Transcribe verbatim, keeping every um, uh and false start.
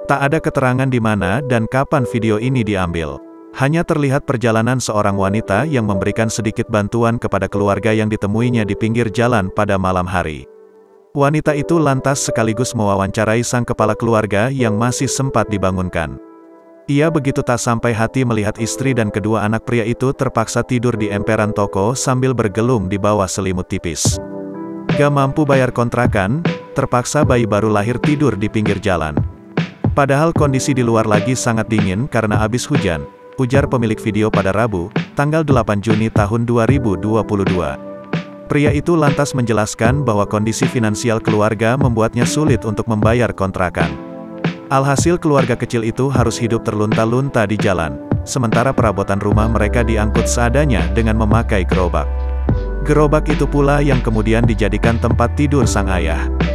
Tak ada keterangan di mana dan kapan video ini diambil. Hanya terlihat perjalanan seorang wanita yang memberikan sedikit bantuan kepada keluarga yang ditemuinya di pinggir jalan pada malam hari. Wanita itu lantas sekaligus mewawancarai sang kepala keluarga yang masih sempat dibangunkan. Ia begitu tak sampai hati melihat istri dan kedua anak pria itu terpaksa tidur di emperan toko sambil bergelung di bawah selimut tipis. Gak mampu bayar kontrakan, terpaksa bayi baru lahir tidur di pinggir jalan. Padahal kondisi di luar lagi sangat dingin karena habis hujan, ujar pemilik video pada Rabu, tanggal delapan Juni tahun dua ribu dua puluh dua. Pria itu lantas menjelaskan bahwa kondisi finansial keluarga membuatnya sulit untuk membayar kontrakan. Alhasil keluarga kecil itu harus hidup terlunta-lunta di jalan, sementara perabotan rumah mereka diangkut seadanya dengan memakai gerobak. Gerobak itu pula yang kemudian dijadikan tempat tidur sang ayah.